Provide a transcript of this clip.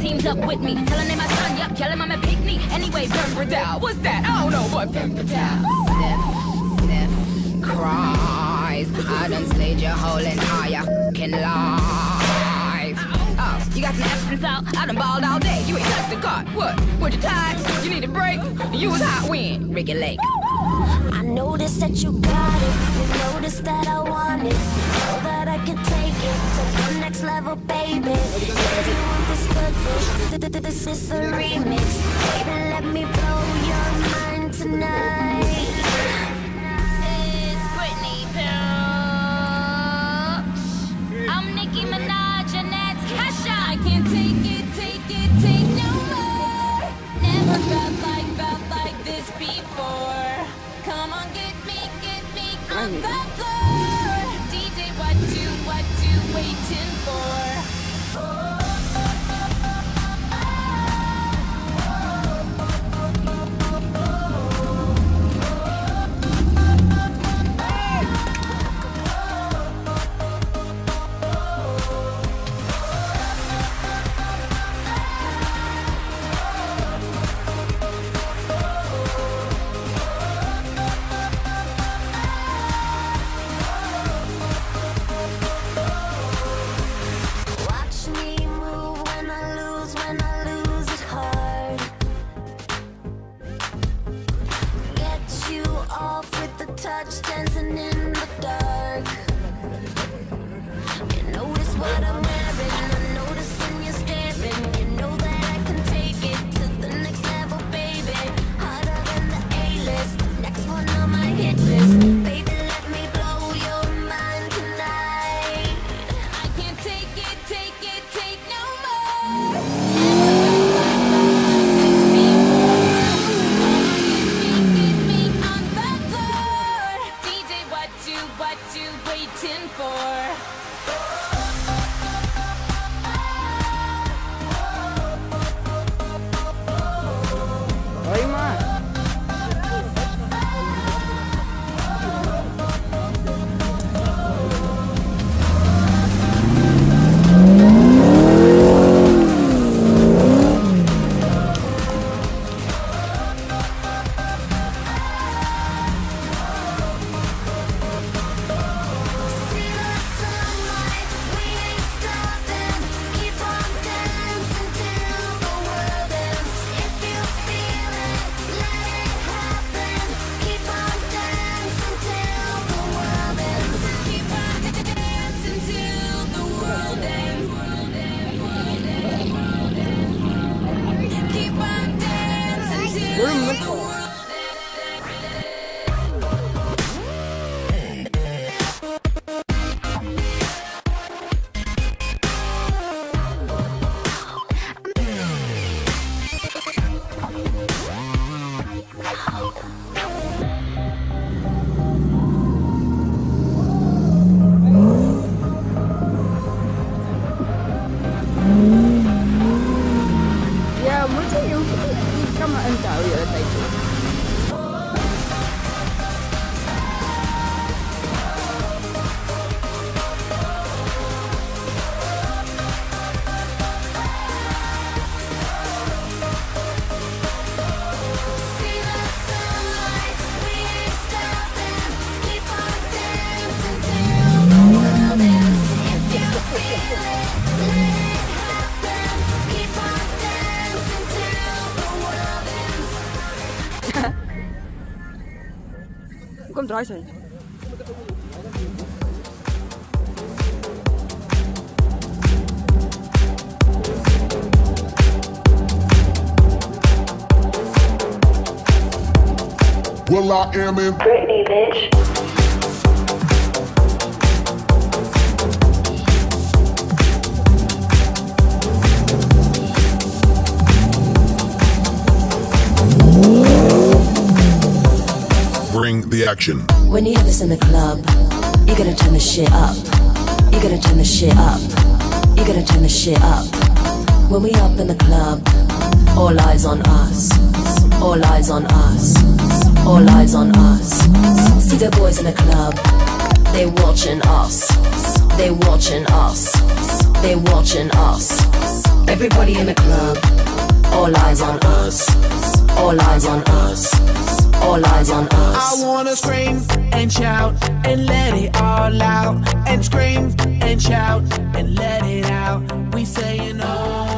teamed up with me. Tell her name my son, yup, tell him I'm a picnic. Anyway, Femme Fatale, what's that? I don't know what Femme Fatale. Sniff, sniff, cries. I done slayed your whole entire fucking life. Oh, you got some absence out? I done balled all day. You ain't touched the cart. What? Were you tired? You need a break? You was hot when? Ricky Lake. I noticed that you got it. You noticed that I want it. Know that I can take it to the next level, baby. If you want this good, this is a remix. Baby, let me blow your mind tonight. It's Britney Spears. I'm Nicki Minaj and that's Kesha. I can't take no more. Never felt like this before. Come on, get me on the floor. DJ, what you waiting for? Touch dancing in the dark. You notice what I'm wearing. I'm noticing you're staring. You know that I can take it to the next level, baby. Harder than the A-list. Next one on my hit list. Baby, let me blow your mind tonight. I can't take no more. What you waiting for? Oi, mano. Komt eruit heen. Well, I am in Britney, bitch. Bring the action. When you have this in the club, you gotta turn the shit up. You gotta turn the shit up. You gotta turn the shit up. When we up in the club, all eyes on us. All eyes on us. All eyes on us. See the boys in the club, they watching us. They watching us. They watching us. Everybody in the club, all eyes on us. All eyes on us. All eyes on us. I wanna scream and shout and let it all out. And scream and shout and let it out. We saying oh.